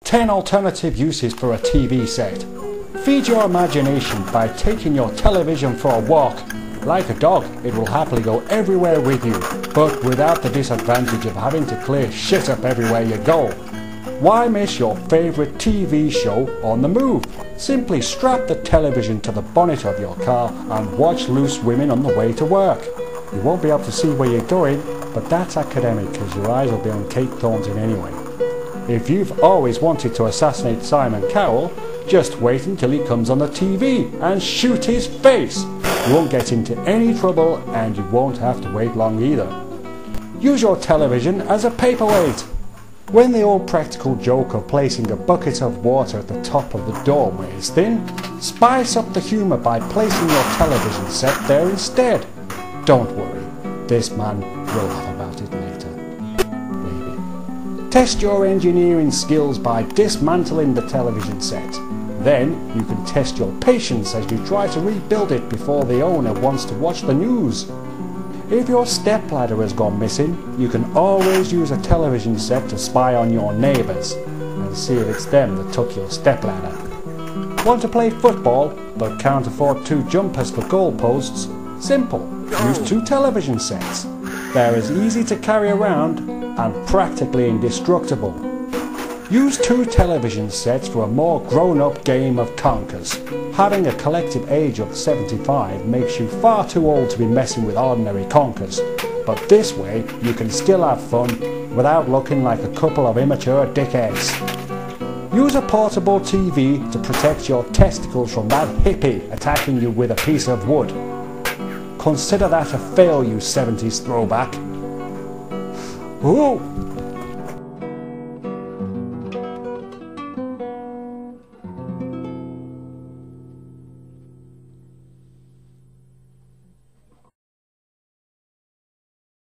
10 alternative uses for a TV set. Feed your imagination by taking your television for a walk. Like a dog, it will happily go everywhere with you, but without the disadvantage of having to clear shit up everywhere you go. Why miss your favourite TV show on the move? Simply strap the television to the bonnet of your car and watch Loose Women on the way to work. You won't be able to see where you're going, but that's academic because your eyes will be on Kate Thornton anyway. If you've always wanted to assassinate Simon Cowell, just wait until he comes on the TV and shoot his face. You won't get into any trouble and you won't have to wait long either. Use your television as a paperweight. When the old practical joke of placing a bucket of water at the top of the door wears thin, spice up the humour by placing your television set there instead. Don't worry, this man will laugh about it later. Maybe. Test your engineering skills by dismantling the television set. Then you can test your patience as you try to rebuild it before the owner wants to watch the news. If your stepladder has gone missing, you can always use a television set to spy on your neighbours and see if it's them that took your stepladder. Want to play football but can't afford 2 jumpers for goalposts? Simple. Use 2 television sets. They're as easy to carry around and practically indestructible. Use 2 television sets for a more grown-up game of conkers. Having a collective age of 75 makes you far too old to be messing with ordinary conkers, but this way you can still have fun without looking like a couple of immature dickheads. Use a portable TV to protect your testicles from that hippie attacking you with a piece of wood. Consider that a fail, you 70s throwback. Ooh!